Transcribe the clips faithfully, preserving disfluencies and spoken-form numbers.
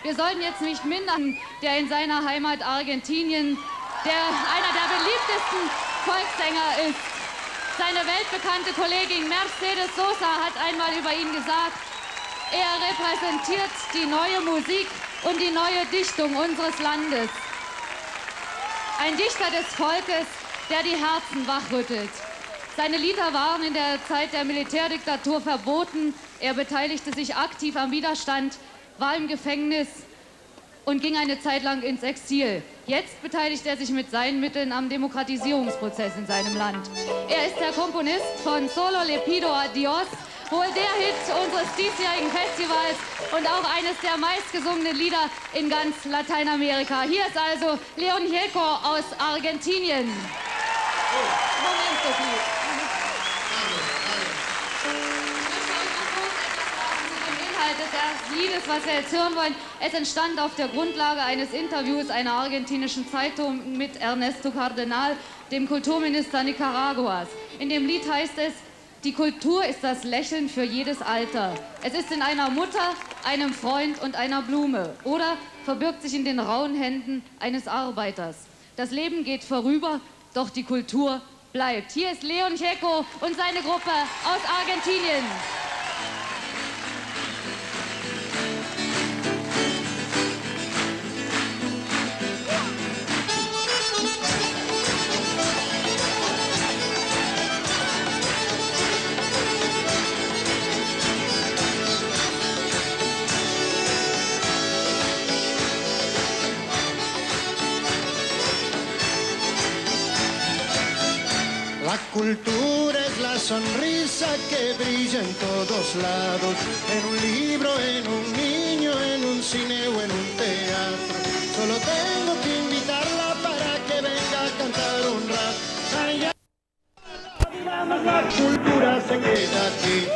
Wir sollten jetzt nicht mindern, der in seiner Heimat Argentinien der einer der beliebtesten Volkssänger ist. Seine weltbekannte Kollegin Mercedes Sosa hat einmal über ihn gesagt, er repräsentiert die neue Musik und die neue Dichtung unseres Landes. Ein Dichter des Volkes, der die Herzen wachrüttelt. Seine Lieder waren in der Zeit der Militärdiktatur verboten. Er beteiligte sich aktiv am Widerstand, war im Gefängnis und ging eine Zeit lang ins Exil. Jetzt beteiligt er sich mit seinen Mitteln am Demokratisierungsprozess in seinem Land. Er ist der Komponist von Solo le pido a Dios, wohl der Hit unseres diesjährigen Festivals und auch eines der meistgesungenen Lieder in ganz Lateinamerika. Hier ist also León Gieco aus Argentinien. Momento, please. Des Liedes, was wir jetzt hören wollen, es entstand auf der Grundlage eines Interviews einer argentinischen Zeitung mit Ernesto Cardenal, dem Kulturminister Nicaraguas. In dem Lied heißt es, die Kultur ist das Lächeln für jedes Alter. Es ist in einer Mutter, einem Freund und einer Blume oder verbirgt sich in den rauen Händen eines Arbeiters. Das Leben geht vorüber, doch die Kultur bleibt. Hier ist León Gieco und seine Gruppe aus Argentinien. La cultura es la sonrisa que brilla en todos lados, en un libro, en un niño, en un cine o en un teatro. Solo tengo que invitarla para que venga a cantar un rap. Ay, ay, la cultura se queda aquí.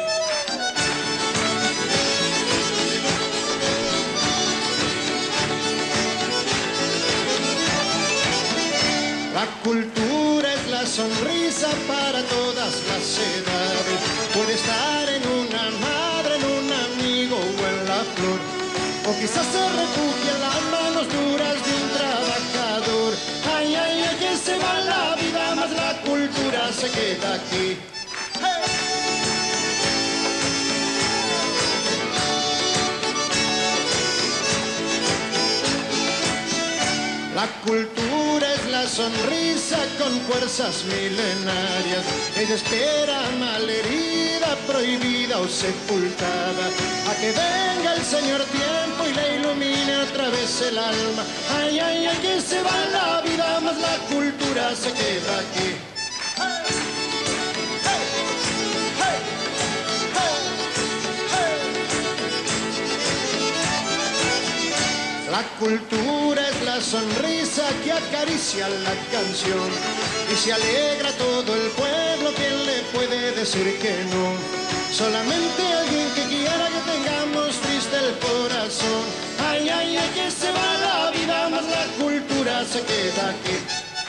La cultura es la sonrisa para todas las edades. Puede estar en una madre, en un amigo o en la flor. O quizás se refugia en las manos duras de un trabajador. Ay, ay, ay, que se va la vida, más la cultura se queda aquí. La cultura es la sonrisa con fuerzas milenarias. Ella espera malherida, prohibida o sepultada, a que venga el Señor tiempo y le ilumine otra vez el alma. Ay, ay, ay, que se va la vida, más la cultura se queda aquí. La cultura es la sonrisa que acaricia la canción y se alegra todo el pueblo. ¿Quién le puede decir que no? Solamente alguien que quiera que tengamos triste el corazón. Ay, ay, ay, que se va la vida, más la cultura se queda aquí.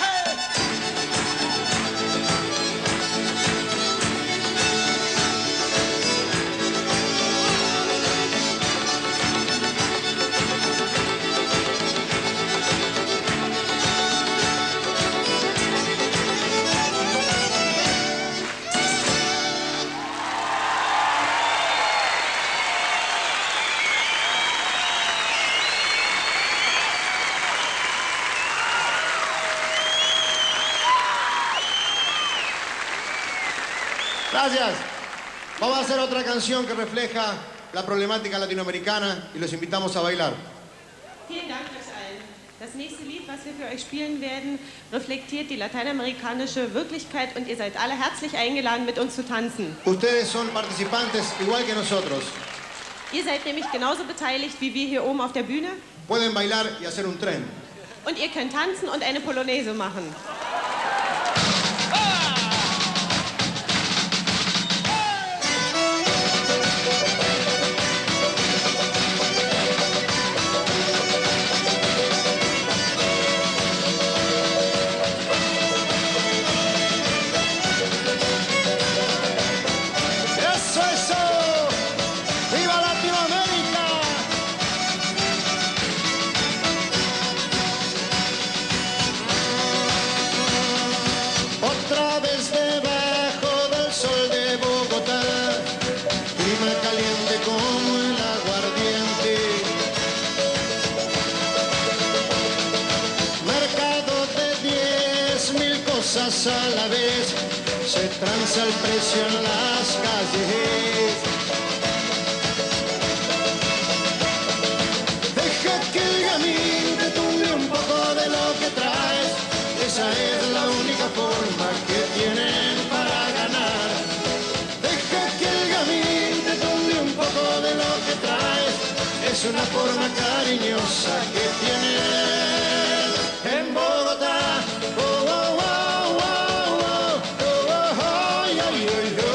Gracias. Vamos a hacer otra canción que refleja la problemática latinoamericana y los invitamos a bailar. Vielen Dank euch allen. Das nächste Lied, was wir für euch spielen werden, reflektiert die lateinamerikanische Wirklichkeit und ihr seid alle herzlich eingeladen, mit uns zu tanzen. Ustedes son participantes igual que nosotros. Ihr seid nämlich genauso beteiligt wie wir hier oben auf der Bühne. Pueden bailar y hacer un tren. Und ihr könnt tanzen und eine Polonaise machen. ¡Eso, eso! ¡Viva Latinoamérica! todas a la vez, se tranza el precio en las calles. Deja que el gamín te tumbe un poco de lo que traes, esa es la única forma que tienen para ganar. Deja que el gamín te tumbe un poco de lo que traes, es una forma cariñosa que tienen en Bogotá. Oh, oh, oh, oh, oh, oh, oh, ay, ay, ay, ay.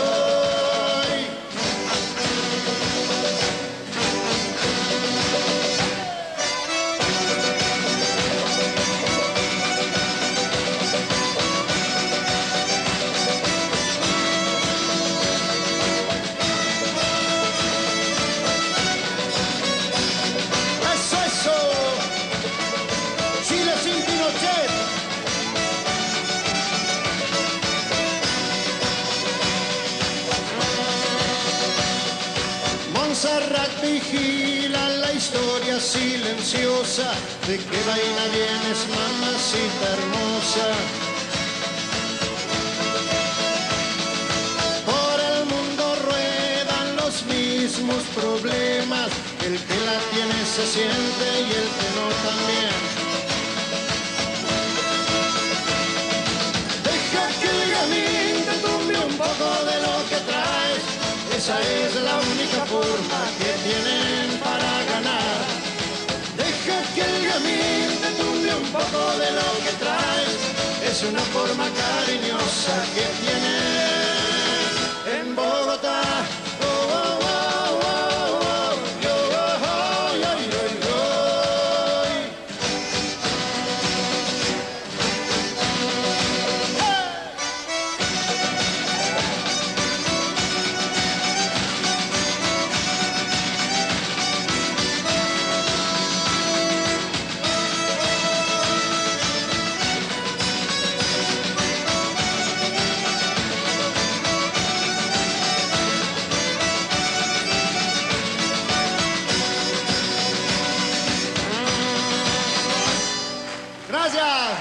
Eso, eso. Chile sin Pinochet. Montserrat vigila la historia silenciosa de que vaina vienes, mamacita hermosa. Por el mundo ruedan los mismos problemas, el que la tiene se siente y el que no también. Deja que el gamín te tumbe un poco de lo que traes, esa es la única forma que tienen para ganar. Deja que el gamín te tumbe un poco de lo que traes, es una forma cariñosa que tienen en Bogotá. Oh, oh, oh, oh, oh, yo, oh, oh, yo, yo, yo. Gracias.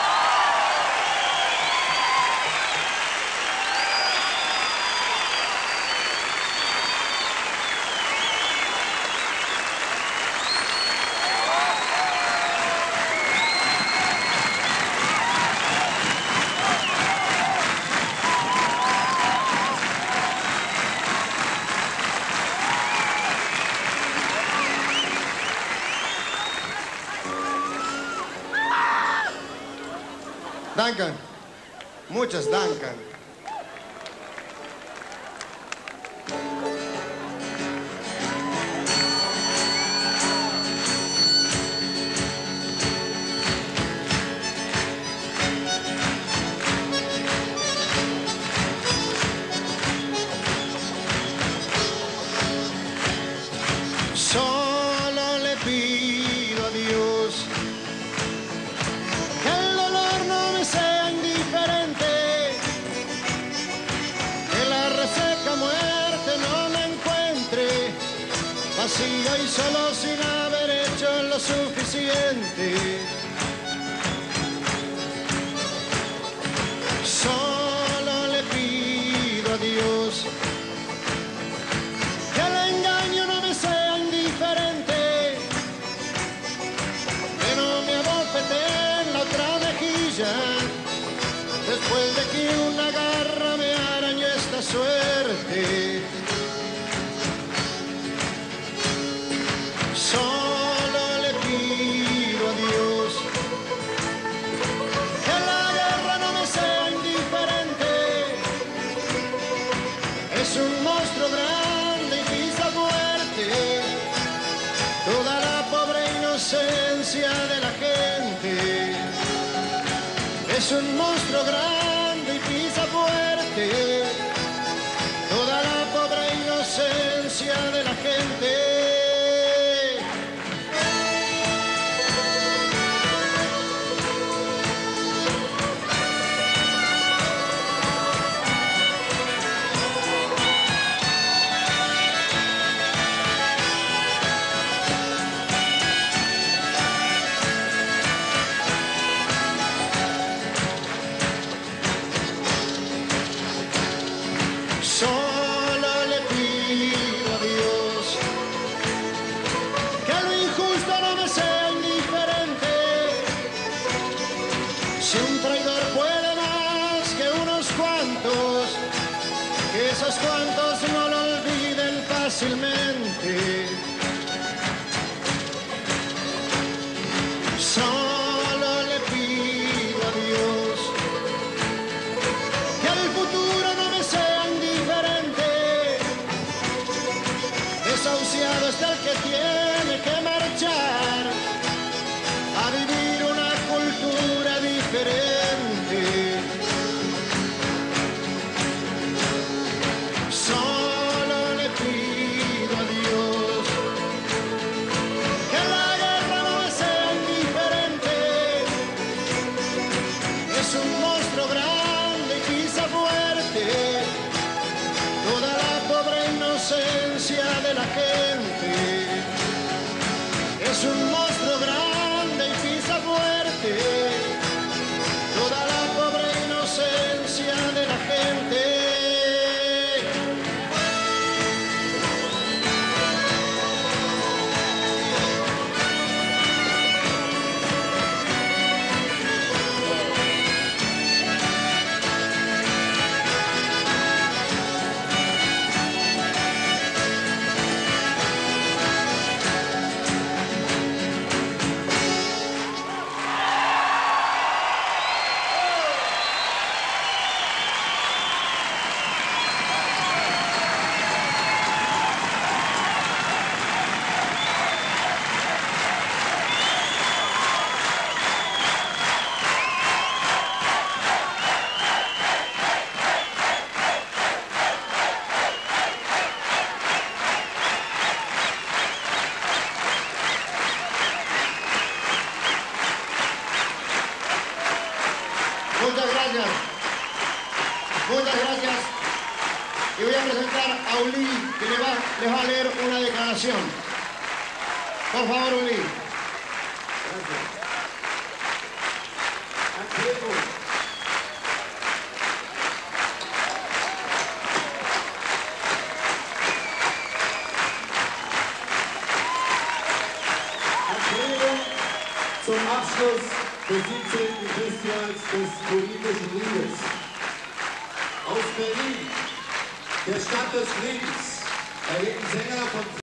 Dankan, muchas Dankan. Solo le pido a Dios que el dolor no me sea indiferente, que la reseca muerte no me encuentre vacío y solo sin haber hecho lo suficiente. Solo le pido a Dios que el engaño no me sea indiferente, que no me abofetee en la otra mejilla, después de que una garra me arañó esta suerte. Solo le pido a Dios que la guerra no me sea indiferente, es un monstruo grande y pisa fuerte toda la pobre inocencia de la gente. Es un monstruo grande y pisa fuerte toda la pobre inocencia de la gente. fácilmente. Solo le pido a Dios que al futuro no me sea indiferente. Desahuciado está el que tiene que marchar a vivir una cultura diferente. Solo le pido a Dios que la guerra no me sea indiferente. Es un monstruo grande y pisa fuerte toda la pobre inocencia de la gente. Es un monstruo grande y pisa fuerte toda la pobre inocencia de la gente. Muchas gracias, muchas gracias. Y voy a presentar a Uli, que le va, les va a leer una declaración. Por favor, Uli. Gracias. Diego. Erklärung zum Abschluss des siebzehnten Festivals des politischen Liedes. Aus Berlin, der Stadt des Friedens, erleben Sänger von